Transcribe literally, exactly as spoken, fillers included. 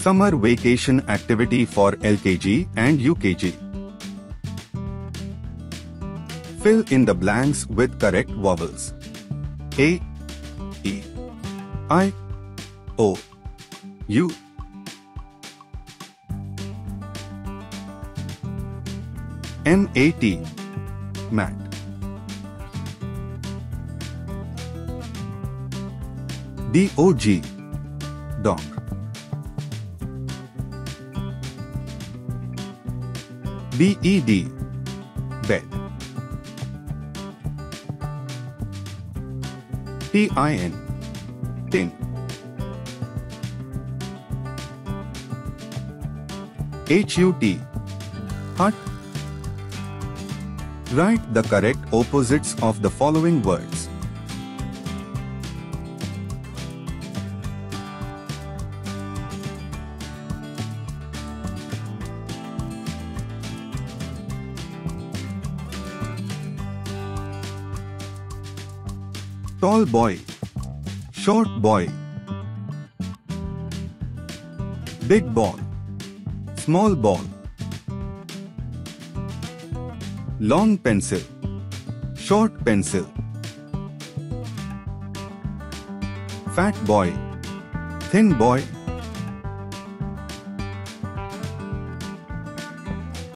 Summer vacation activity for L K G and U K G. Fill in the blanks with correct vowels. A, E, I, O, U. M A T, mat. D O G, dog. B E D, bed. T I N, tin. H U T, hut. Write the correct opposites of the following words. Tall boy, short boy. Big ball, small ball. Long pencil, short pencil. Fat boy, thin boy.